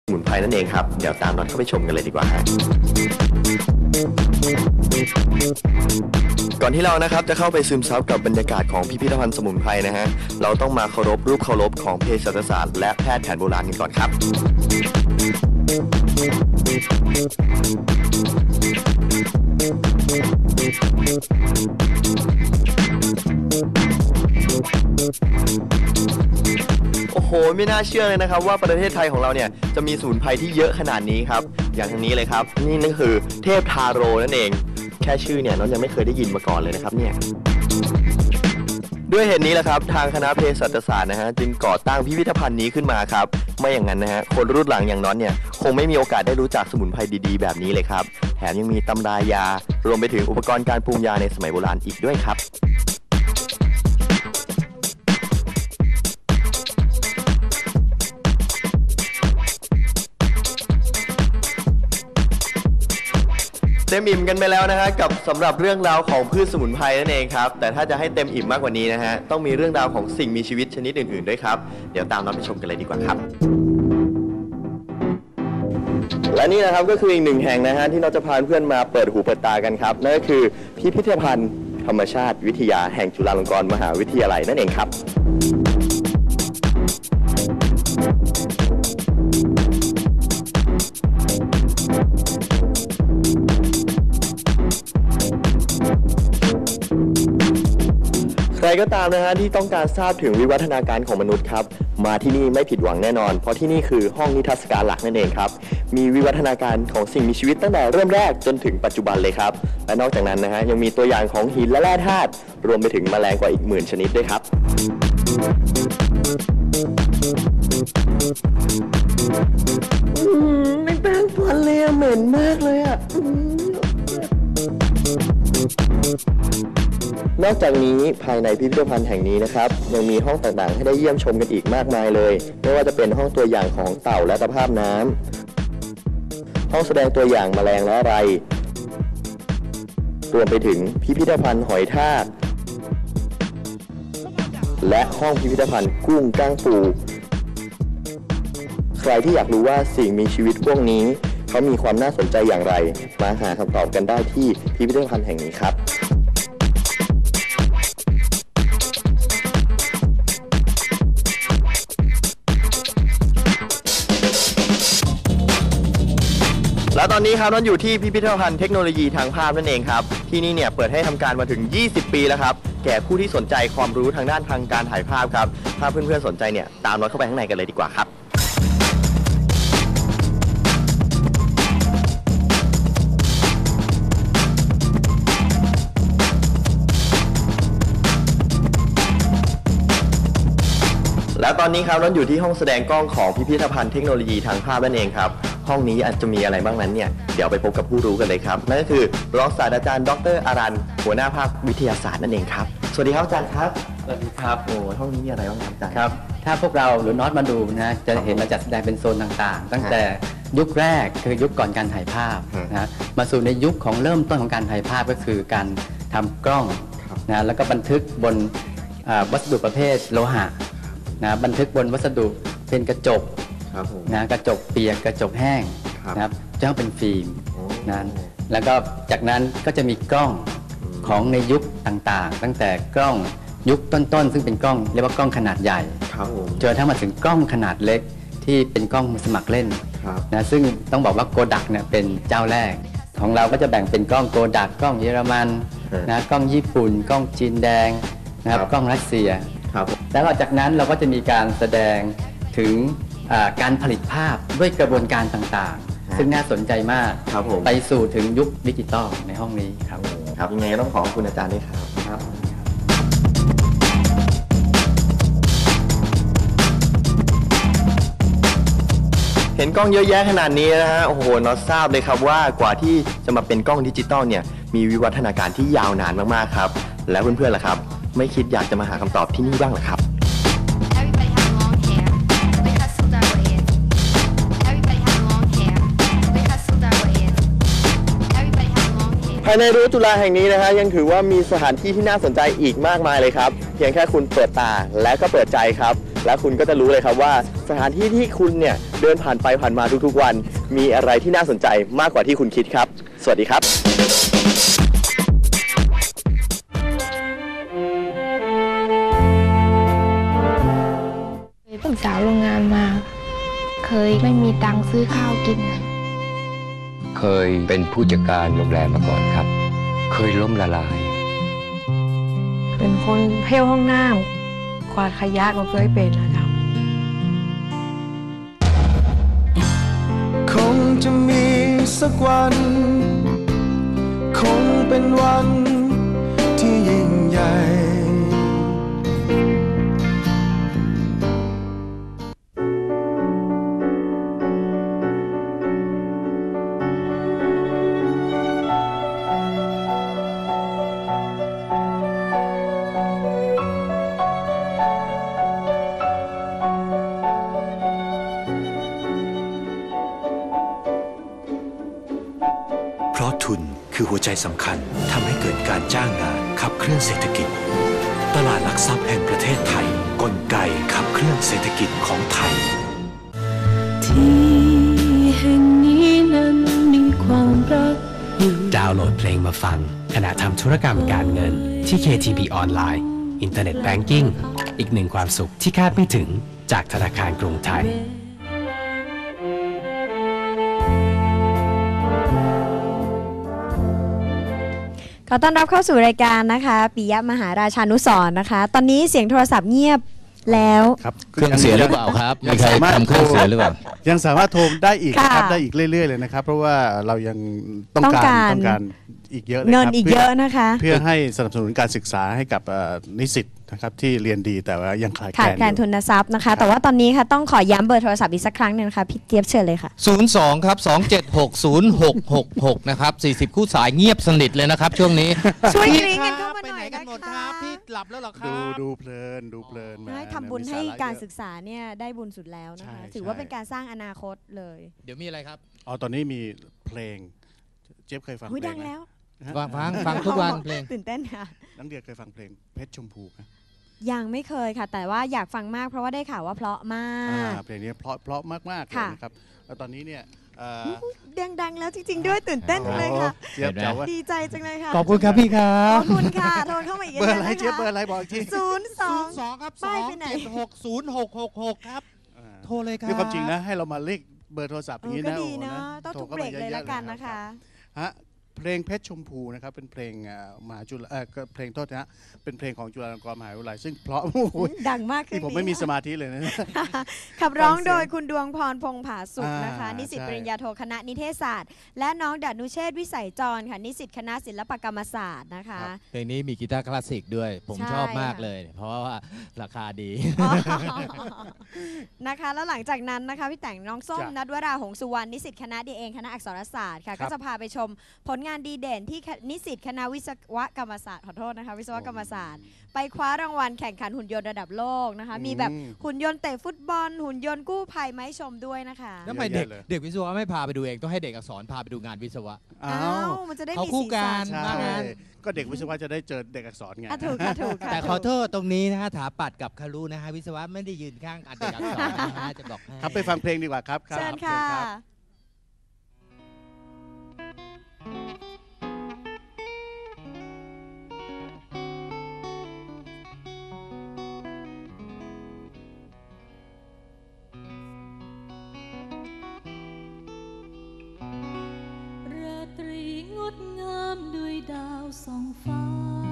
มุนไพรนั่นเองครับเดี๋ยวตามน็อตเข้าไปชมกันเลยดีกว่าฮะก่อนที่เรานะครับจะเข้าไปซึมซับกับบรรยากาศของพิพิธภัณฑ์สมุนไพรนะฮะเราต้องมาเคารพรูปเคารพของเภสัชศาสตร์และแพทย์แผนโบราณกันก่อนครับโอ้โหไม่น่าเชื่อเลยนะครับว่าประเทศไทยของเราเนี่ยจะมีสมุนไพรที่เยอะขนาดนี้ครับอย่างทางนี้เลยครับนี่คือเทพทาโร่นั่นเองแค่ชื่อเนี่ยน้องยังไม่เคยได้ยินมาก่อนเลยนะครับเนี่ยด้วยเหตุนี้แหละครับทางคณะเภสัชศาสตร์นะฮะจึงก่อตั้งพิพิธภัณฑ์นี้ขึ้นมาครับไม่อย่างนั้นนะฮะคนรุ่นหลังอย่างน้องเนี่ยคงไม่มีโอกาสได้รู้จักสมุนไพรดีๆแบบนี้เลยครับแถมยังมีตำรายารวมไปถึงอุปกรณ์การปรุงยาในสมัยโบราณอีกด้วยครับเต็มอิ่มกันไปแล้วนะฮะกับสำหรับเรื่องราวของพืชสมุนไพรนั่นเองครับแต่ถ้าจะให้เต็มอิ่มมากกว่านี้นะฮะต้องมีเรื่องราวของสิ่งมีชีวิตชนิดอื่นๆด้วยครับเดี๋ยวตามน้องไปชมกันเลยดีกว่าครับและนี่นะครับก็คืออีกหนึ่งแห่งนะฮะที่เราจะพาเพื่อนมาเปิดหูเปิดตากันครับนั่นก็คือพิพิธภัณฑ์ธรรมชาติวิทยาแห่งจุฬาลงกรณ์มหาวิทยาลัยนั่นเองครับใครก็ตามนะฮะที่ต้องการทราบถึงวิวัฒนาการของมนุษย์ครับมาที่นี่ไม่ผิดหวังแน่นอนเพราะที่นี่คือห้องนิทรรศการหลักนั่นเองครับมีวิวัฒนาการของสิ่งมีชีวิตตั้งแต่เริ่มแรกจนถึงปัจจุบันเลยครับและนอกจากนั้นนะฮะยังมีตัวอย่างของหินและแร่ธาตุรวมไปถึงแมลงกว่าอีก10,000 ชนิดด้วยครับไม่แป้งฟันเลยเหม็นมากเลยอ่ะนอกจากนี้ภายในพิพิธภัณฑ์แห่งนี้นะครับยังมีห้องต่างๆให้ได้เยี่ยมชมกันอีกมากมายเลยไม่ว่าจะเป็นห้องตัวอย่างของเต่าและตะภาพน้ำห้องแสดงตัวอย่างแมลงและไรรวมไปถึงพิพิธภัณฑ์หอยทากและห้องพิพิธภัณฑ์กุ้งก้างปูใครที่อยากรู้ว่าสิ่งมีชีวิตพวกนี้เขามีความน่าสนใจอย่างไรมาหาคำตอบกันได้ที่พิพิธภัณฑ์แห่งนี้ครับและตอนนี้ครับเราอยู่ที่พิพิธภัณฑ์เทคโนโลยีทางภาพนั่นเองครับที่นี่เนี่ยเปิดให้ทำการมาถึง20 ปีแล้วครับแก่ผู้ที่สนใจความรู้ทางด้านทางการถ่ายภาพครับถ้าเพื่อนๆสนใจเนี่ยตามเราเข้าไปข้างในกันเลยดีกว่าครับและตอนนี้ครับเราอยู่ที่ห้องแสดงกล้องของพิพิธภัณฑ์เทคโนโลยีทางภาพนั่นเองครับห้องนี้อาจจะมีอะไรบ้างนั้นเนี่ยเดี๋ยวไปพบกับผู้รู้กันเลยครับนั่นก็คือรองศาสตราจารย์ดร.อารันหัวหน้าภาควิทยาศาสตร์นั่นเองครับสวัสดีครับอาจารย์ครับสวัสดีครับโอ้ห้องนี้มีอะไรบ้างครับอาจารย์ครับถ้าพวกเราหรือน็อตมาดูนะจะเห็นเราจัดแสดงเป็นโซนต่างๆตั้งแต่ยุคแรกคือยุคก่อนการถ่ายภาพนะมาสู่ในยุคของเริ่มต้นของการถ่ายภาพก็คือการทำกล้องนะแล้วก็บันทึกบนวัสดุประเภทโลหะนะบันทึกบนวัสดุเป็นกระจกนะกระจกเปียกกระจกแห้งนะครับจะต้องเป็นฟิล์มนะแล้วก็จากนั้นก็จะมีกล้องของในยุคต่างๆตั้งแต่กล้องยุคต้นๆซึ่งเป็นกล้องเรียกว่ากล้องขนาดใหญ่จนทั้งมาถึงกล้องขนาดเล็กที่เป็นกล้องมือสมัครเล่นนะซึ่งต้องบอกว่าโกดักเนี่ยเป็นเจ้าแรกของเราก็จะแบ่งเป็นกล้องโกดักกล้องเยอรมันนะกล้องญี่ปุ่นกล้องจีนแดงนะครับกล้องรัสเซียแล้วหลังจากนั้นเราก็จะมีการแสดงถึงการผลิตภาพด้วยกระบวนการต่างๆซึ่งน่าสนใจมากไปสู่ถึงยุคดิจิตอลในห้องนี้ครับยังไงต้องขอบคุณอาจารย์ด้วยครับเห็นกล้องเยอะแยะขนาดนี้นะฮะโอ้โหน็อตทราบเลยครับว่ากว่าที่จะมาเป็นกล้องดิจิตอลเนี่ยมีวิวัฒนาการที่ยาวนานมากๆครับแล้วเพื่อนๆล่ะครับไม่คิดอยากจะมาหาคำตอบที่นี่บ้างหรอครับภายในรั้วจุฬาแห่งนี้นะฮะยังถือว่ามีสถานที่ที่น่าสนใจอีกมากมายเลยครับเพียงแค่คุณเปิดตาและก็เปิดใจครับและคุณก็จะรู้เลยครับว่าสถานที่ที่คุณเนี่ยเดินผ่านไปผ่านมาทุกๆวันมีอะไรที่น่าสนใจมากกว่าที่คุณคิดครับสวัสดีครับเป็นสาวโรงงานมาเคยไม่มีตังค์ซื้อข้าวกินเคยเป็นผู้จัดการโรงแรมมาก่อนครับเคยล้มละลายเป็นคนเที่ยวห้องน้ำกวาดขยะก็เคยเป็นนะครับคงจะมีสักวันคงเป็นวันที่ยิ่งใหญ่เพราะทุนคือหัวใจสำคัญทำให้เกิดการจ้างงานขับเคลื่อนเศรษฐกิจตลาดหลักทรัพย์แห่งประเทศไทยกลไกขับเคลื่อนเศรษฐกิจของไทยที่แห่งนี้นั้นมีความรักอยู่ดาวน์โหลดเพลงมาฟังขณะทำธุรกรรมการเงินที่ KTB ออนไลน์อินเทอร์เน็ตแบงกิ้งอีกหนึ่งความสุขที่คาดไม่ถึงจากธนาคารกรุงไทยขอต้อนรับเข้าสู่รายการนะคะปิยมหาราชานุสรณ์นะคะตอนนี้เสียงโทรศัพท์เงียบแล้วเครื่องเสียหรือเปล่าครับมีใครทำเครื่องเสียหรือเปล่ายังสามารถโทรได้อีกครับได้อีกเรื่อยๆเลยนะครับเพราะว่าเรายังต้องการอีกเยอะเลยเงินอีกเยอะนะคะเพื่อให้สนับสนุนการศึกษาให้กับนิสิตนะครับที่เรียนดีแต่ว่ายังขาดแคลนทุนทรัพย์นะคะแต่ว่าตอนนี้ค่ะต้องขอย้ำเบอร์โทรศัพท์อีกสักครั้งนึงนะคะพี่เจี๊ยบเชิญเลยค่ะ 02ครับ2760666นะครับ40คู่สายเงียบสนิทเลยนะครับช่วงนี้ช่วยกริ้งกันเข้ามาหน่อยนะคะพี่หลับแล้วเหรอครับดูเพลินให้ทำบุญให้การศึกษาเนี่ยได้บุญสุดแล้วนะคะถือว่าเป็นการสร้างอนาคตเลยเดี๋ยวมีอะไรครับตอนนี้มีเพลงเจี๊ยบเคยฟังเพลงไหมฟังทุกวันเพลงตื่นเต้นค่ะน้องเดียเคยฟังเพลงเพชรชมพูไหมยังไม่เคยค่ะแต่ว่าอยากฟังมากเพราะว่าได้ข่าวว่าเพราะมากเพลงนี้เพราะมากๆเลยนะครับแล้วตอนนี้เนี่ยดังแล้วจริงๆด้วยตื่นเต้นจังเลยค่ะดีใจจังเลยค่ะขอบคุณครับพี่ครับขอบคุณค่ะโทรเข้ามาอีกเบอร์อะไรเจี๊ยบเบอร์อะไรบอกอีกที 02ครับ2760666ครับโทรเลยครับนี่ความจริงนะให้เรามาเลขเบอร์โทรศัพท์อย่างนี้นะก็ดีเนาะต้องทุกเบรกเลยละกันนะคะเพลงเพชรชมพูนะครับเป็นเพลงมหาจุฬาเพลงโทษนะเป็นเพลงของจุฬาลงกรณ์มหาวิทยาลัยซึ่งเพราะดังมากที่ผมไม่มีสมาธิเลยนะขับร้องโดยคุณดวงพรพงษ์ผาสุขนะคะนิสิตปริญญาโทคณะนิเทศศาสตร์และน้องดนุเชษฐ์วิสัยจรค่ะนิสิตคณะศิลปกรรมศาสตร์นะคะเพลงนี้มีกีตาร์คลาสสิกด้วยผมชอบมากเลยเพราะว่าราคาดีนะคะแล้วหลังจากนั้นนะคะพี่แต่งน้องส้มนัทวราหงสุวรรณนิสิตคณะดีเองคณะอักษรศาสตร์ค่ะก็จะพาไปชมผลงานดีเด่นที่นิสิตคณะวิศวกรรมศาสตร์ขอโทษนะคะวิศวกรรมศาสตร์ไปคว้ารางวัลแข่งขันหุ่นยนต์ระดับโลกนะคะมีแบบหุ่นยนต์เตะฟุตบอลหุ่นยนต์กู้ภัยมาให้ชมด้วยนะคะทำไมเด็กวิศวะไม่พาไปดูเองต้องให้เด็กอักษรพาไปดูงานวิศวะมันจะได้มีสีสันก็เด็กวิศวะจะได้เจอเด็กอักษรไงถูกค่ะแต่ขอโทษตรงนี้นะฮะถาปัดกับคารุนะฮะวิศวะไม่ได้ยืนข้างเด็กอักษรนะฮะจะบอกให้ครับไปฟังเพลงดีกว่าครับเชิญค่ะดาวส่องฟ้า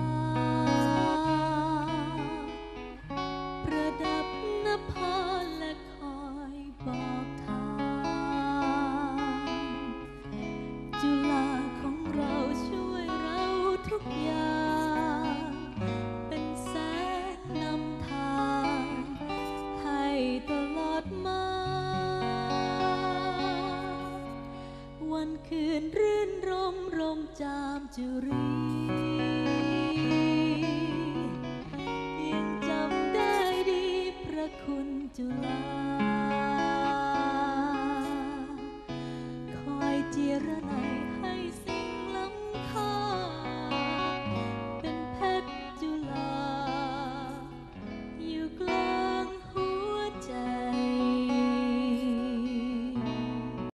ประดับนภาและคอยบอกทางจุฬาของเราช่วยเราทุกอย่างเป็นแสงนำทางให้ตลอดมาวันคืนรื่นรมจามจุรียังจำได้ดีพระคุณจุฬา